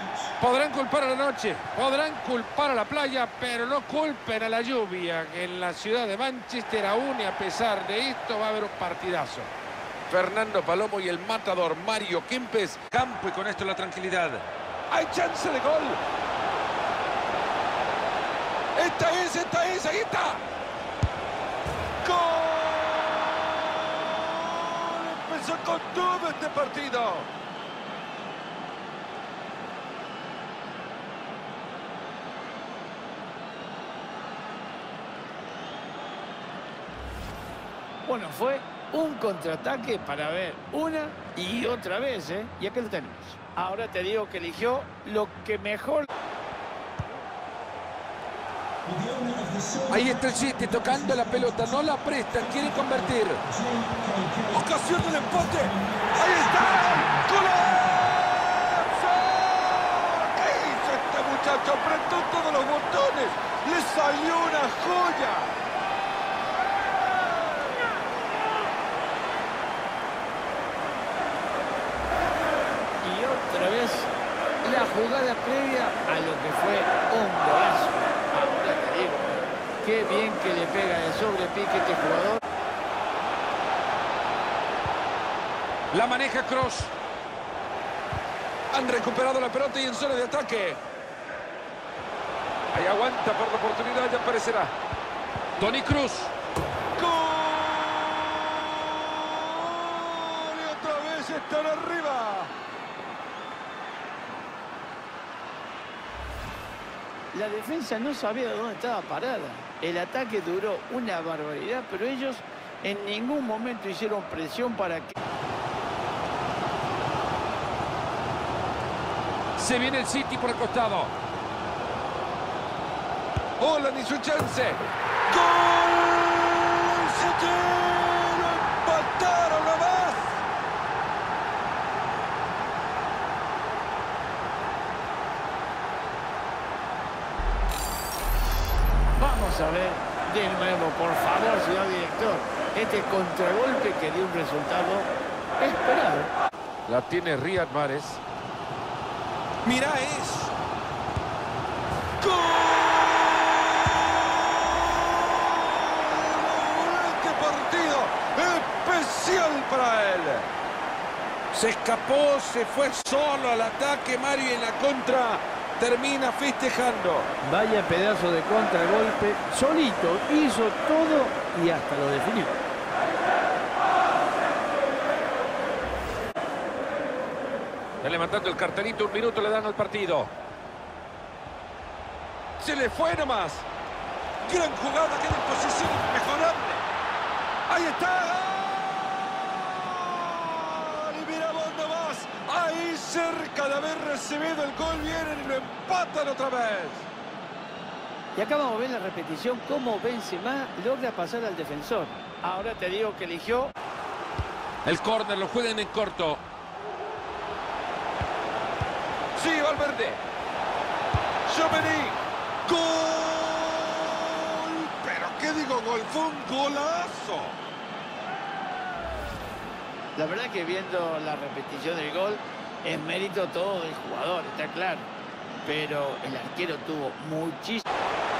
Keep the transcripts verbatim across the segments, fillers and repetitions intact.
Podrán culpar a la noche, podrán culpar a la playa, pero no culpen a la lluvia, que en la ciudad de Manchester, aún y a pesar de esto, va a haber un partidazo. Fernando Palomo y el matador Mario Kempes. Campo y con esto la tranquilidad. ¡Hay chance de gol! ¡Esta es, esta es! ¡Ahí está! ¡Gol! Empezó con todo este partido. Bueno, fue un contraataque para ver una y otra vez, ¿eh? Y aquí lo tenemos. Ahora te digo que eligió lo que mejor... Ahí está el City tocando la pelota, no la prestan, quieren convertir. Ocasión del empate. Ahí está. ¡Golazo! ¿Qué hizo este muchacho? Apretó todos los botones. Le salió una joya. Otra vez la jugada previa a lo que fue un golazo. Ahora te digo, qué bien que le pega de sobrepique este jugador. La maneja Kroos. Han recuperado la pelota y en zona de ataque. Ahí aguanta por la oportunidad, ya aparecerá Toni Kroos. ¡Gol! Y otra vez están arriba. La defensa no sabía dónde estaba parada. El ataque duró una barbaridad, pero ellos en ningún momento hicieron presión para que... Se viene el City por el costado. ¡Hola, ni su chance! ¡Gol! ¡City! ¡Lo empataron nomás! Vamos a ver de nuevo, por favor, señor director. Este contragolpe que dio un resultado esperado. La tiene Riyad Mahrez. Mira es. ¡Gol! ¡Este partido especial para él! Se escapó, se fue solo al ataque. Mario en la contra termina festejando. Vaya pedazo de contragolpe. Solito hizo todo y hasta lo definió. Ya levantando el cartelito, un minuto le dan al partido. Se le fue nomás. Gran jugada, queda en posición inmejorable. Ahí está. Y mira vos nomás. Ahí cerca de haber recibido el gol, vienen y lo empatan otra vez. Y acá vamos a ver la repetición, cómo Benzema logra pasar al defensor. Ahora te digo que eligió... El córner lo juegan en corto. Sí, Valverde. Tchouaméni. ¡Gol! ¿Pero qué digo gol? Fue un golazo. La verdad que viendo la repetición del gol, es mérito todo del jugador, está claro. Pero el arquero tuvo muchísimo...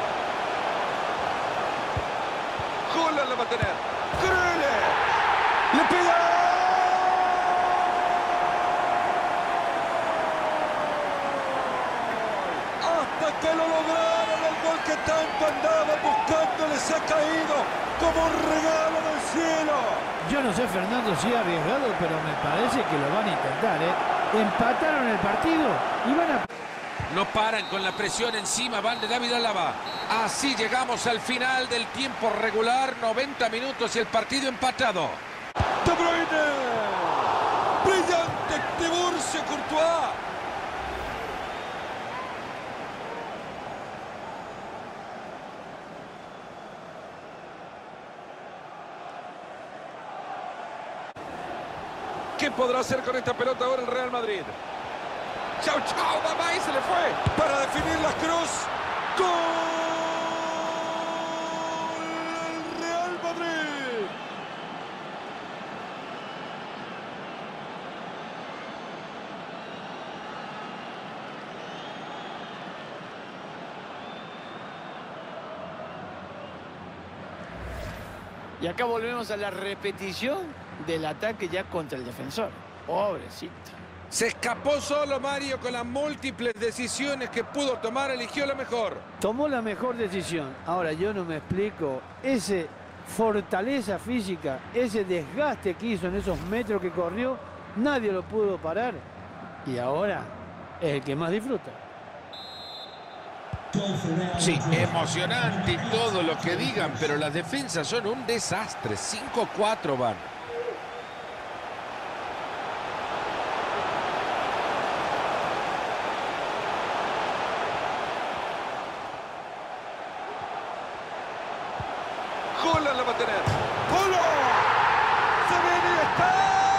Gola la va a tener. ¡Krele! ¡Le pega! Hasta que lo lograron, el gol que tanto andaba buscando les ha caído como un regalo del cielo. Yo no sé, Fernando, si ha arriesgado, pero me parece que lo van a intentar, ¿eh? Empataron el partido y van a... No paran con la presión encima, van de David Alaba. Así llegamos al final del tiempo regular, noventa minutos y el partido empatado. De Bruyne. Brillante Tiburcio Courtois. ¿Qué podrá hacer con esta pelota ahora el Real Madrid? ¡Chau, chau, mamá! Y se le fue para definir la Kroos. ¡Gol! ¡El Real Madrid! acá volvemos a la repetición del ataque ya contra el defensor. Pobrecito. Se escapó solo Mario con las múltiples decisiones que pudo tomar, eligió la mejor. Tomó la mejor decisión. Ahora yo no me explico, ese fortaleza física, ese desgaste que hizo en esos metros que corrió, nadie lo pudo parar. Y ahora es el que más disfruta. Sí, emocionante y todo lo que digan, pero las defensas son un desastre. cinco cuatro van. Holland la va a tener. ¡Polo! ¡Se viene y está!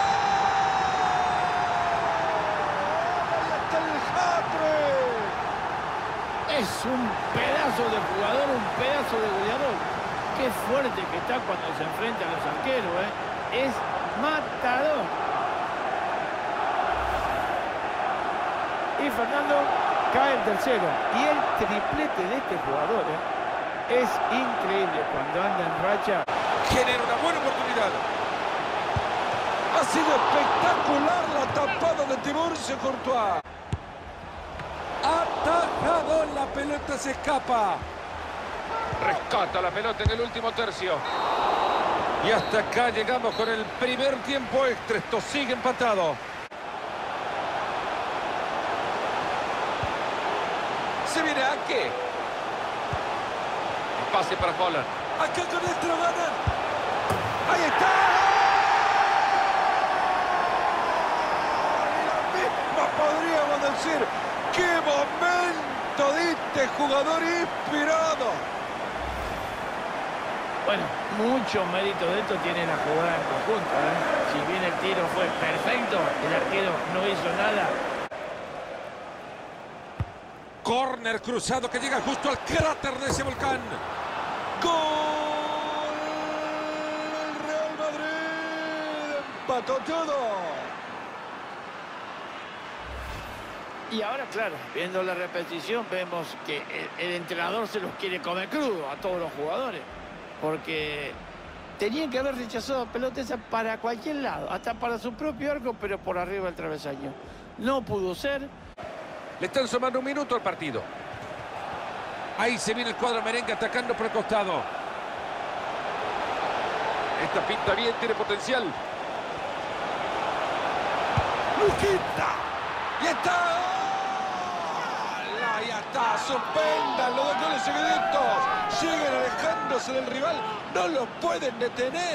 ¡Ahí está el hat-trick! Es un pedazo de jugador, un pedazo de goleador. Qué fuerte que está cuando se enfrenta a los arqueros, ¿eh? Es matador. Y Fernando cae el tercero. Y el triplete de este jugador, ¿eh? Es increíble cuando anda en racha. Genera una buena oportunidad. Ha sido espectacular la tapada de Tiburcio Courtois. Atajado, la pelota se escapa. Rescata la pelota en el último tercio. Y hasta acá llegamos con el primer tiempo extra. Esto sigue empatado. Se viene Ake. Pase para Holland. Acá con esto lo ganan. Ahí está. Y la misma podríamos decir. ¡Qué momento de este jugador inspirado! Bueno, mucho mérito de esto tiene la jugada en conjunto, ¿eh? Si bien el tiro fue perfecto, el arquero no hizo nada. Córner cruzado que llega justo al cráter de ese volcán. ¡Gol! El Real Madrid empató todo. Y ahora, claro, viendo la repetición, vemos que el, el entrenador se los quiere comer crudo a todos los jugadores. Porque tenían que haber rechazado pelota esa para cualquier lado, hasta para su propio arco, pero por arriba del travesaño. No pudo ser. Le están sumando un minuto al partido. Ahí se viene el cuadro merengue atacando por el costado. Esta pinta bien, tiene potencial. ¡Luquita! ¡Y está! ¡Ya está! ¡Suspendan los dos goles seguiditos! Siguen alejándose del rival. ¡No los pueden detener!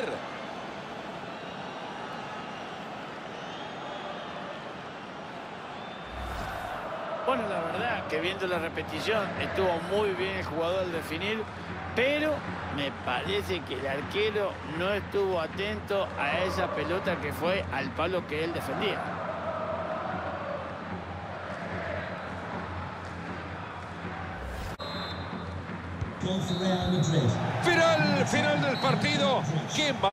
Bueno, la verdad que viendo la repetición estuvo muy bien el jugador al definir, pero me parece que el arquero no estuvo atento a esa pelota que fue al palo que él defendía. Final, final del partido. ¿Quién va?